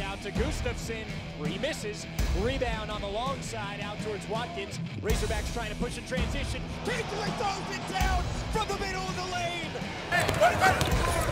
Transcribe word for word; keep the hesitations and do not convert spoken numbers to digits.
out to Gustafson, where he misses. Rebound on the long side, out towards Watkins. Razorbacks trying to push a transition. Kingsley throws it down from the middle of the lane. Hey,